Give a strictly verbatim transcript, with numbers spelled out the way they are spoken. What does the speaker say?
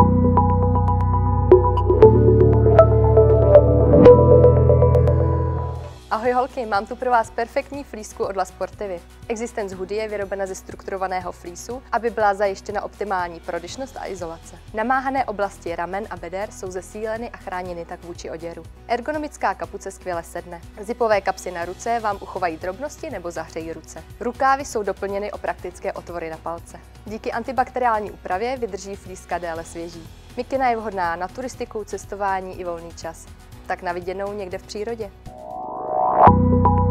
Ahoj holky, mám tu pro vás perfektní flísku od La Sportivy. Existence hoodie je vyrobena ze strukturovaného flísu, aby byla zajištěna optimální prodyšnost a izolace. Namáhané oblasti ramen a beder jsou zesíleny a chráněny tak vůči oděru. Ergonomická kapuce skvěle sedne. Zipové kapsy na ruce vám uchovají drobnosti nebo zahřejí ruce. Rukávy jsou doplněny o praktické otvory na palce. Díky antibakteriální úpravě vydrží flíska déle svěží. Mikina je vhodná na turistiku, cestování i volný čas. Tak na viděnou někde v přírodě. Thank you.